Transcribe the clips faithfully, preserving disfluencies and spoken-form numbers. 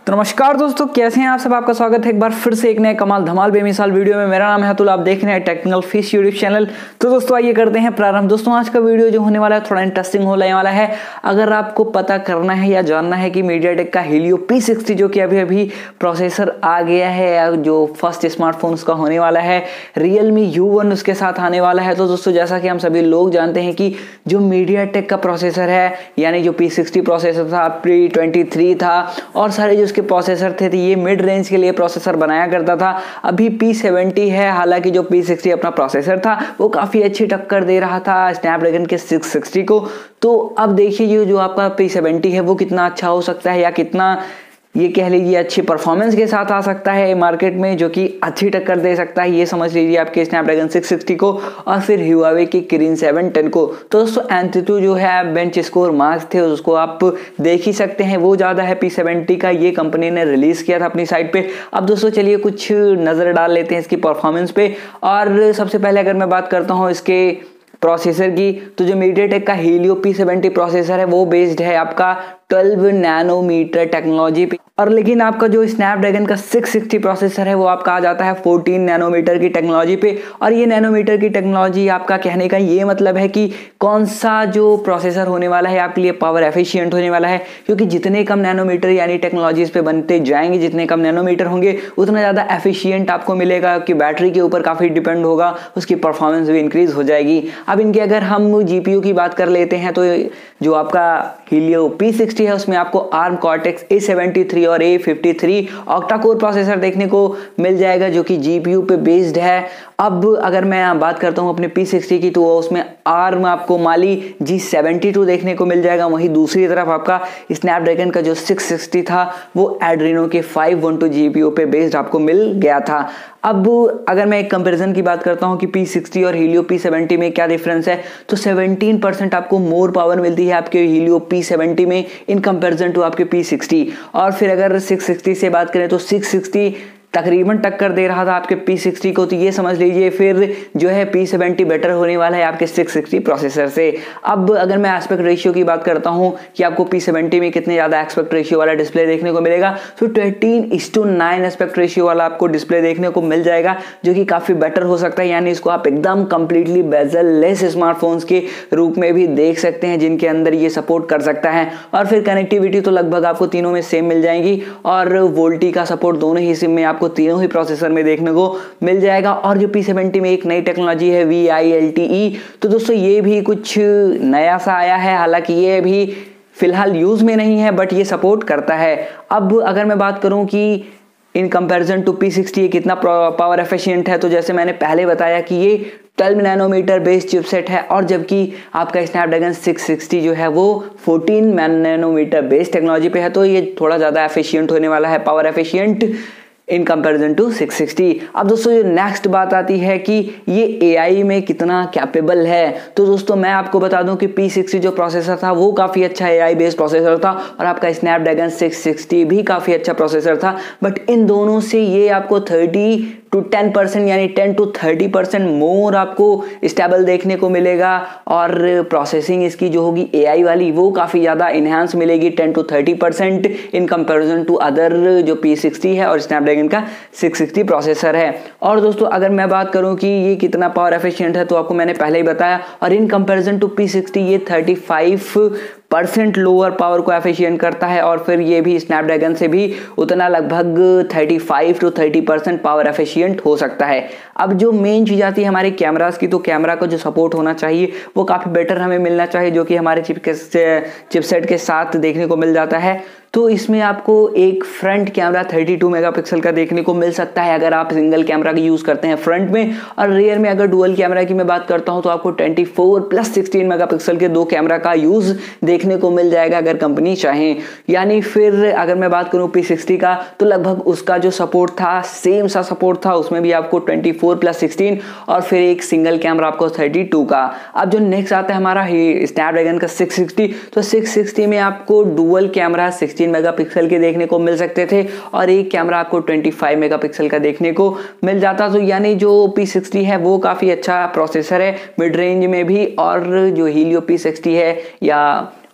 नमस्कार दोस्तों, कैसे हैं आप सब। आपका स्वागत है एक बार फिर से एक नए कमाल धमाल बेमिसाल वीडियो में। मेरा नाम है अतुल, आप देख रहे हैं टेक्निकल फिश यूट्यूब चैनल। तो दोस्तों आइए करते हैं प्रारंभ। दोस्तों आज का वीडियो जो होने वाला है थोड़ा इंटरेस्टिंग होने वाला है। अगर आपको पता करना है या जानना है कि मीडियाटेक का हेलियो पी सिक्सटी जो कि अभी अभी प्रोसेसर आ गया है, जो फर्स्ट स्मार्टफोन उसका होने वाला है, रियलमी यू वन उसके साथ आने वाला है। तो दोस्तों जैसा कि हम सभी लोग जानते हैं कि जो मीडियाटेक का प्रोसेसर है, यानी जो पी सिक्सटी प्रोसेसर था, पी ट्वेंटी थ्री था और सारे जो उसके प्रोसेसर थे, ये मिड रेंज के लिए प्रोसेसर बनाया करता था। अभी पी सेवेंटी है, हालांकि जो पी सिक्सटी अपना प्रोसेसर था वो काफ़ी अच्छी टक्कर दे रहा था स्नैपड्रैगन के सिक्स सिक्सटी को। तो अब देखिए ये जो आपका पी सेवेंटी है वो कितना अच्छा हो सकता है, या कितना ये कह लीजिए अच्छी परफॉर्मेंस के साथ आ सकता है मार्केट में, जो कि अच्छी टक्कर दे सकता है। ये समझ लीजिए आपके स्नैपड्रैगन सिक्स सिक्सटी को और फिर ह्यूआवे की किरिन सेवन टेन को। तो दोस्तों एंथीट्यू जो है बेंच स्कोर मार्क्स थे उसको आप देख ही सकते हैं, वो ज़्यादा है पी सेवेंटी का। ये कंपनी ने रिलीज़ किया था अपनी साइट पे। अब दोस्तों चलिए कुछ नज़र डाल लेते हैं इसकी परफॉर्मेंस पे। और सबसे पहले अगर मैं बात करता हूँ इसके प्रोसेसर की, तो जो मीडियाटेक का हेलियो पी सेवेंटी प्रोसेसर है वो बेस्ड है आपका ट्वेल्व नैनोमीटर टेक्नोलॉजी पे, और लेकिन आपका जो स्नैपड्रैगन का सिक्स सिक्सटी प्रोसेसर है वो आपका आ जाता है फोर्टीन नैनोमीटर की टेक्नोलॉजी पे। और ये नैनोमीटर की टेक्नोलॉजी आपका कहने का ये मतलब है कि कौन सा जो प्रोसेसर होने वाला है आपके लिए पावर एफिशिएंट होने वाला है, क्योंकि जितने कम नैनोमीटर यानी टेक्नोलॉजीज पे बनते जाएंगे, जितने कम नैनोमीटर होंगे उतना ज़्यादा एफिशिएंट आपको मिलेगा, कि बैटरी के ऊपर काफ़ी डिपेंड होगा, उसकी परफॉर्मेंस भी इंक्रीज हो जाएगी। अब इनके अगर हम जीपीयू की बात कर लेते हैं तो जो आपका हेलियो पी सिक्सटी है उसमें आपको ARM Cortex A seventy three और A fifty three octa core processor देखने को मिल जाएगा, जो कि जीपीयू पे बेस्ड है। अब अगर मैं बात करता हूं अपने पी सिक्सटी की, तो उसमें आर्म आपको माली जी सेवेंटी टू देखने को मिल जाएगा। वहीं दूसरी तरफ आपका स्नैपड्रैगन का जो सिक्स सिक्सटी था वो एड्रीनो के फाइव वन टू जीपीयू पे बेस्ड आपको मिल गया था। अब अगर मैं एक कंपैरिजन की बात करता हूं कि पी सिक्सटी और हेलियो पी सेवेंटी में क्या डिफरेंस है, तो सेवनटीन परसेंट आपको मोर पावर मिलती है आपके हेलियो पी सेवेंटी में इन कंपैरिजन टू आपके पी सिक्सटी। और फिर अगर सिक्स सिक्सटी से बात करें तो सिक्स सिक्सटी तकरीबन टक्कर दे रहा था आपके पी सिक्सटी को। तो ये समझ लीजिए फिर जो है पी सेवेंटी बेटर होने वाला है आपके सिक्स सिक्सटी प्रोसेसर से। अब अगर मैं एस्पेक्ट रेशियो की बात करता हूं कि आपको पी सेवेंटी में कितने ज़्यादा एस्पेक्ट रेशियो वाला डिस्प्ले देखने को मिलेगा, तो थर्टीन इस टू नाइन एस्पेक्ट रेशियो वाला आपको डिस्प्ले देखने को मिल जाएगा, जो कि काफ़ी बेटर हो सकता है। यानी इसको आप एकदम कंप्लीटली बेजल लेस स्मार्टफोन्स के रूप में भी देख सकते हैं, जिनके अंदर ये सपोर्ट कर सकता है। और फिर कनेक्टिविटी तो लगभग आपको तीनों में सेम मिल जाएगी, और वोल्टी का सपोर्ट दोनों ही सिम में आपको तीनों ही प्रोसेसर में देखने को मिल जाएगा। और जो पी सेवेंटी में एक नई टेक्नोलॉजी है V I L T E, तो दोस्तों ये भी कुछ नया सा आया है, हालांकि ये भी फिलहाल यूज में नहीं है बट ये सपोर्ट करता है। अब अगर मैं बात करूं कि in comparison to P sixty कितना पावर एफिशिएंट है, तो जैसे मैंने पहले बताया कि ये ट्वेल्व नैनोमीटर बेस्ड चिपसेट है, और जबकि आपका स्नैपड्रैगन सिक्स सिक्सटी जो है वो फोर्टीन नैनोमीटर बेस्ड टेक्नोलॉजी पे है। तो ये थोड़ा ज़्यादा एफिशिएंट होने वाला है, power efficient in comparison to six sixty. अब दोस्तों जो नेक्स्ट बात आती है कि ये एआई में कितना कैपेबल है, तो दोस्तों मैं आपको बता दूं कि पी सिक्सटी जो प्रोसेसर था वो काफ़ी अच्छा एआई बेस्ड प्रोसेसर था, और आपका स्नैपड्रैगन सिक्स सिक्सटी भी काफ़ी अच्छा प्रोसेसर था। बट इन दोनों से ये आपको थर्टी टू टेन परसेंट यानी ten to thirty percent more आपको स्टेबल देखने को मिलेगा, और प्रोसेसिंग इसकी जो होगी एआई वाली वो काफ़ी ज़्यादा इन्हांस मिलेगी, ten to thirty percent in comparison to other जो पी सिक्सटी है और स्नैपड्रैगन का सिक्स सिक्सटी प्रोसेसर है। और दोस्तों अगर मैं बात करूं कि ये कितना पावर एफिशिएंट है, तो आपको मैंने पहले ही बताया, और in comparison to P sixty ये thirty five percent lower power को एफिशिएंट करता है, और फिर ये भी स्नैपड्रैगन से भी उतना लगभग thirty five to thirty percent power efficient हो सकता है। अब जो मेन चीज़ आती है हमारे कैमरास की, तो कैमरा का जो सपोर्ट होना चाहिए वो काफ़ी बेटर हमें मिलना चाहिए, जो कि हमारे चिप के चिपसेट के साथ देखने को मिल जाता है। तो इसमें आपको एक front camera thirty two megapixel का देखने को मिल सकता है अगर आप सिंगल कैमरा का यूज़ करते हैं फ्रंट में, और रियर में अगर डुअल कैमरा की मैं बात करता हूं तो आपको twenty four plus sixteen megapixel के दो कैमरा का यूज़ देखने को मिल जाएगा अगर कंपनी चाहे। यानी फिर अगर मैं बात करूं पी सिक्सटी का, तो लगभग उसका जो सपोर्ट था सेम सा सपोर्ट था, उसमें भी आपको ट्वेंटी फोर प्लस सिक्सटीन और फिर एक सिंगल कैमरा आपको थर्टी टू का। अब जो नेक्स्ट आता है हमारा स्नैपड्रैगन का सिक्स सिक्सटी, तो सिक्स सिक्सटी में आपको डुअल कैमरा सिक्सटीन मेगापिक्सल के देखने को मिल सकते थे, और एक कैमरा आपको पच्चीस मेगापिक्सल का देखने को मिल जाता। तो यानी जो पी सिक्सटी है वो काफ़ी अच्छा प्रोसेसर है मिड रेंज में भी, और जो हेलियो पी सिक्सटी है या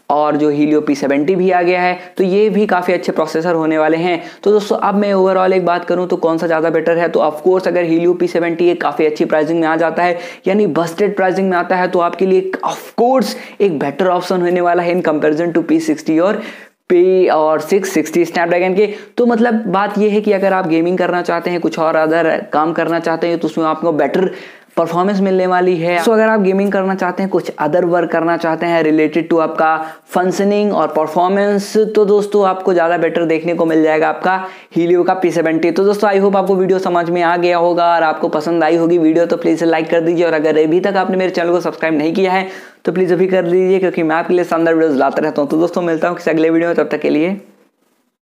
और जो Helio P सेवेंटी भी आ गया है, तो ये भी काफ़ी अच्छे प्रोसेसर होने वाले हैं। तो दोस्तों अब मैं ओवरऑल एक बात करूं तो कौन सा ज़्यादा बेटर है, तो ऑफकोर्स अगर Helio P सेवेंटी एक काफ़ी अच्छी प्राइसिंग में आ जाता है, यानी बस्टेड प्राइसिंग में आता है, तो आपके लिए ऑफकोर्स एक बेटर ऑप्शन होने वाला है in comparison to P sixty और P और सिक्स सिक्सटी स्नैपड्रैगन के। तो मतलब बात यह है कि अगर आप गेमिंग करना चाहते हैं, कुछ और अदर काम करना चाहते हैं, तो उसमें आपको बेटर परफॉर्मेंस मिलने वाली है। तो अगर आप गेमिंग करना चाहते हैं, कुछ अदर वर्क करना चाहते हैं रिलेटेड टू आपका फंक्शनिंग और परफॉर्मेंस, तो दोस्तों आपको ज़्यादा बेटर देखने को मिल जाएगा आपका Helio का P सेवेंटी। तो दोस्तों आई होप आपको वीडियो समझ में आ गया होगा और आपको पसंद आई होगी वीडियो, तो प्लीज़ लाइक कर दीजिए। और अगर अभी तक आपने मेरे चैनल को सब्सक्राइब नहीं किया है तो प्लीज़ अभी कर दीजिए, क्योंकि मैं आपके लिए शानदार वीडियोस लाता रहता हूँ। तो दोस्तों मिलता हूँ किसी अगले वीडियो में, तब तक के लिए